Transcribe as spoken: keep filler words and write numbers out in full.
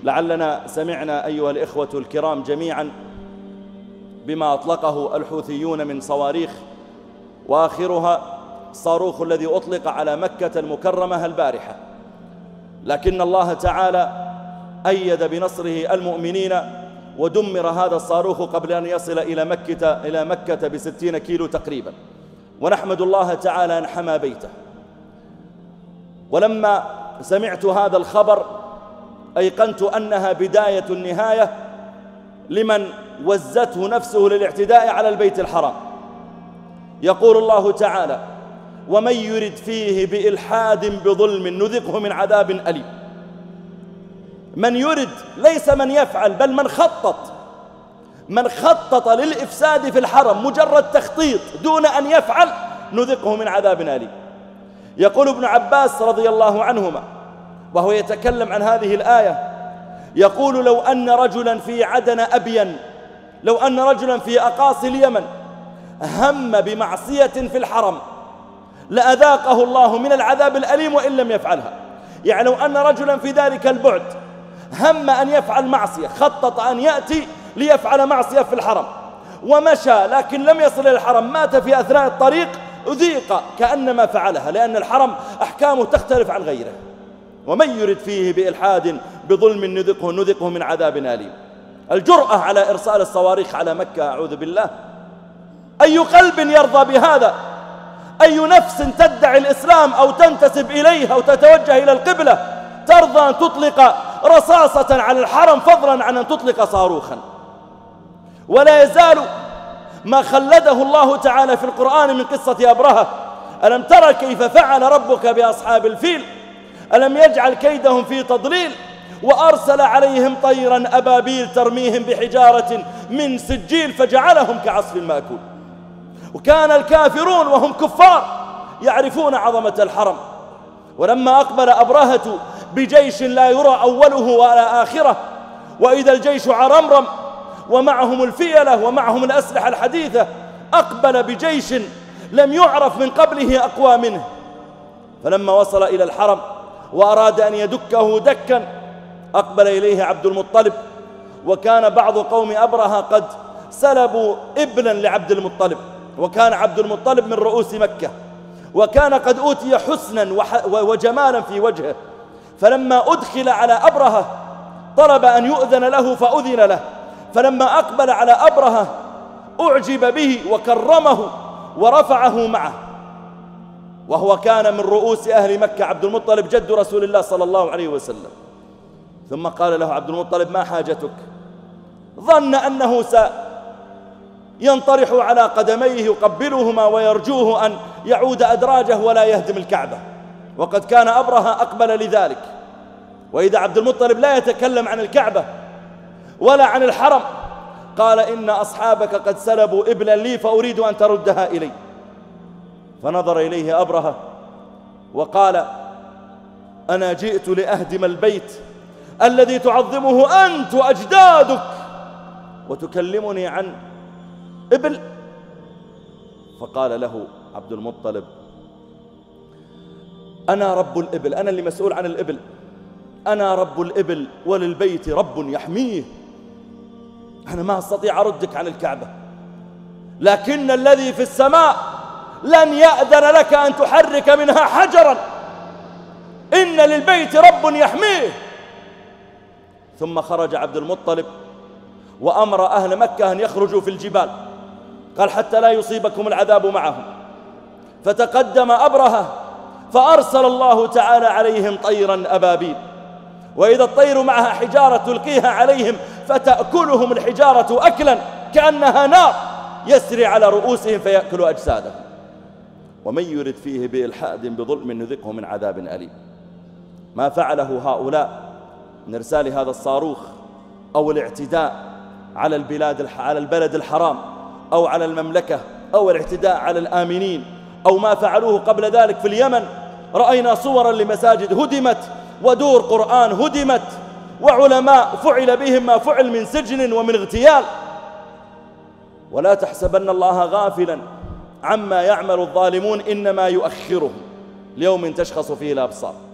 لعلنا سمعنا أيها الإخوة الكرام جميعا بما أطلقه الحوثيون من صواريخ، وآخرها الصاروخ الذي أطلق على مكة المكرمة البارحة، لكن الله تعالى أيد بنصره المؤمنين ودمر هذا الصاروخ قبل أن يصل إلى مكة, إلى مكة بستين كيلو تقريبا، ونحمد الله تعالى أن حمى بيته. ولما سمعت هذا الخبر أيقنت أنها بداية النهاية لمن وزته نفسه للاعتداء على البيت الحرام. يقول الله تعالى: ومن يرد فيه بإلحاد بظلم نذقه من عذاب أليم. من يرد ليس من يفعل، بل من خطط، من خطط للإفساد في الحرم، مجرد تخطيط دون أن يفعل نذقه من عذاب أليم. يقول ابن عباس رضي الله عنهما وهو يتكلم عن هذه الآية، يقول: لو أن رجلا في عدن أبين، لو أن رجلا في أقاصي اليمن هم بمعصية في الحرم لأذاقه الله من العذاب الأليم وإن لم يفعلها. يعني لو أن رجلا في ذلك البعد هم أن يفعل معصية، خطط أن يأتي ليفعل معصية في الحرم ومشى لكن لم يصل إلى الحرم، مات في أثناء الطريق، أذيق كأنما فعلها، لأن الحرم أحكامه تختلف عن غيره. ومن يرد فيه بإلحاد بظلم نذقه نذقه من عذاب أليم. الجرأة على إرسال الصواريخ على مكة، أعوذ بالله. أي قلب يرضى بهذا؟ أي نفس تدعي الإسلام أو تنتسب إليه أو تتوجه إلى القبلة ترضى أن تطلق رصاصة على الحرم فضلا عن أن تطلق صاروخا؟ ولا يزال ما خلده الله تعالى في القرآن من قصة أبرهة. ألم ترى كيف فعل ربك بأصحاب الفيل؟ ألم يجعل كيدهم في تضليل؟ وأرسل عليهم طيرا أبابيل ترميهم بحجارة من سجيل فجعلهم كعصف مأكول. وكان الكافرون وهم كفار يعرفون عظمة الحرم. ولما أقبل أبرهة بجيش لا يرى أوله ولا آخره، وإذا الجيش عرمرم ومعهم الفيلة ومعهم الأسلحة الحديثة، أقبل بجيش لم يعرف من قبله أقوى منه. فلما وصل إلى الحرم وأراد أن يدكه دكا أقبل إليه عبد المطلب، وكان بعض قوم أبرهة قد سلبوا إبلا لعبد المطلب، وكان عبد المطلب من رؤوس مكة، وكان قد أوتي حسنا وجمالا في وجهه. فلما أدخل على أبرهة طلب أن يؤذن له فأذن له، فلما أقبل على أبرهة أعجب به وكرمه ورفعه معه، وهو كان من رؤوس أهل مكة عبد المطلب جد رسول الله صلى الله عليه وسلم. ثم قال له عبد المطلب: ما حاجتك؟ ظن أنه سينطرح على قدميه يقبلهما ويرجوه أن يعود أدراجه ولا يهدم الكعبة، وقد كان أبرهة أقبل لذلك. وإذا عبد المطلب لا يتكلم عن الكعبة ولا عن الحرم قال: إن أصحابك قد سلبوا إبلا لي فأريد أن تردها إلي. فنظر إليه أبرهة وقال: أنا جئت لأهدم البيت الذي تعظمه أنت وأجدادك وتكلمني عن إبل؟ فقال له عبد المطلب: أنا رب الإبل، أنا اللي مسؤول عن الإبل، أنا رب الإبل وللبيت رب يحميه، أنا ما أستطيع أردك عن الكعبة، لكن الذي في السماء لن يأذن لك أن تحرك منها حجرا، إن للبيت رب يحميه. ثم خرج عبد المطلب وأمر أهل مكة أن يخرجوا في الجبال، قال: حتى لا يصيبكم العذاب معهم. فتقدم أبرهة فأرسل الله تعالى عليهم طيرا أبابيل، وإذا الطير معها حجارة تلقيها عليهم فتأكلهم الحجارة أكلا كأنها نار يسري على رؤوسهم فيأكل أجسادهم. ومن يرد فيه بإلحاد بظلم نذقه من عذاب أليم. ما فعله هؤلاء من إرسال هذا الصاروخ أو الاعتداء على البلاد على البلد الحرام أو على المملكة أو الاعتداء على الآمنين أو ما فعلوه قبل ذلك في اليمن، رأينا صورا لمساجد هدمت ودور قرآن هدمت وعلماء فعل بهم ما فعل من سجن ومن اغتيال. ولا تحسبن الله غافلا عما يعمل الظالمون، إنما يؤخرهم ليوم تشخص فيه الأبصار.